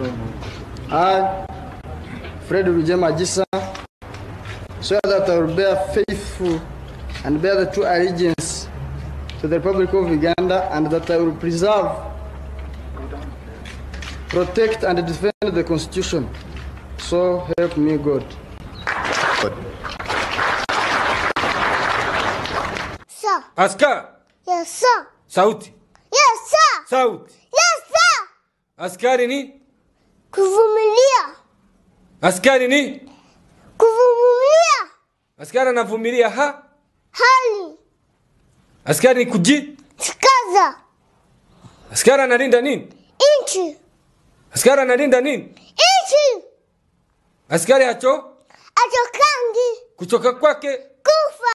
I, Fred Rujema Jisa, swear that I will bear faithful and bear the true allegiance to the Republic of Uganda, and that I will preserve, protect, and defend the Constitution. So help me God. Sir. Askar. Yes, sir. Sauti. Yes, sir. Sauti. Yes, sir. Askari ni? Kuvumilia. Askari ni? Kuvumilia. Askari anavumilia hali. Askari ni Sikaza. Askari analinda nini? Inchi. Askari analinda nini? Inchi. Askari Achokangi. kuchoka kwake